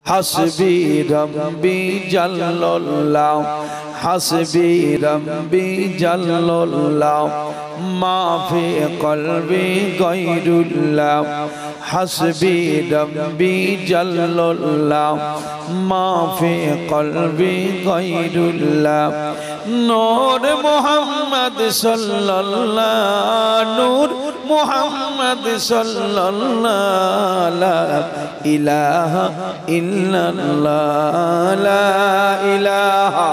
হাসবি রব্বি জাল্লাল্লাহ হাসবি রব্বি জাল্লাল্লাহ মা ফি কলবি গায়রুল্লাহ হাসবি রব্বি জাল্লাল্লাহ মা ফি কলবি গায়রুল্লাহ নূর মুহাম্মদ সাল্লাল্লাহ নূর মুহাম্মদ সাল্লাল্লাহ লা ইলাহা ইল্লাল্লাহ লা ইলাহা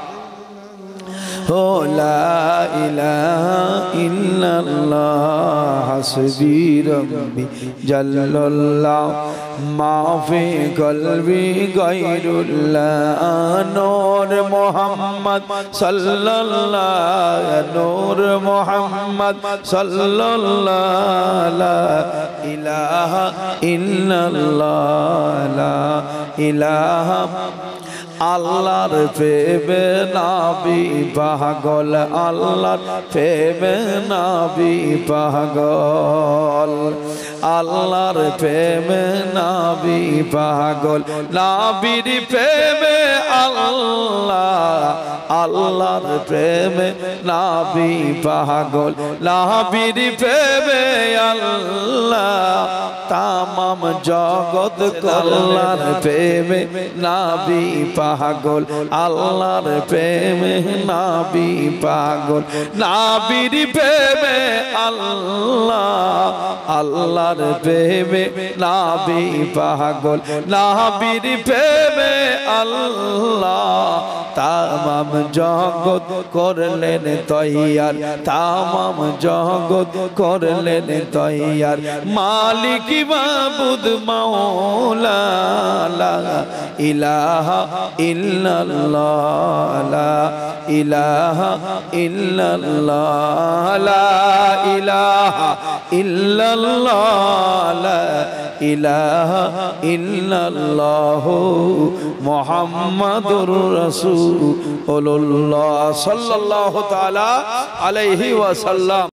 লা ইলাহা ইল্লাল্লাহ হাসবি রব্বি জাল্লাল্লাহ মা ফি কলবি গায়রুল্লাহ নূর মুহাম্মদ সাল্লাল্লাহ নূর মুহাম্মদ সাল্লাল্লাহ লা ইলাহা ইল্লাল্লাহ লা ইলাহা আল্লাহর প্রেমে নবী পাগল আল্লাহর প্রেমে নবী পাগল আল্লাহর প্রেমে নবী পাগল নবীর প্রেমে আল্লাহ আল্লাহর প্রেমে নবী পাগল নবীর প্রেমে আল্লাহ তামাম জগৎ আল্লাহর প্রেমে নবী পাগল আল্লাহর প্রেমে নবী পাগল নবীর প্রেমে আল্লাহ আল্লাহর প্রেমে নবী পাগল নবীর প্রেমে আল্লাহ তামাম জগৎ করলেন তৈয়ার তামাম জগৎ করলেন তৈয়ার মালিক মাবুদ মাওলা লা ইলাহা ইল্লাল্লাহ লা ইলাহা ইল্লাল্লাহ লা ইলাহা ইল্লাল্লাহ লা ইলাহা ইল্লাল্লাহ মুহাম্মাদুর রাসূলুল্লাহ সাল্লাল্লাহু তাআলা আলাইহি ওয়াসাল্লাম।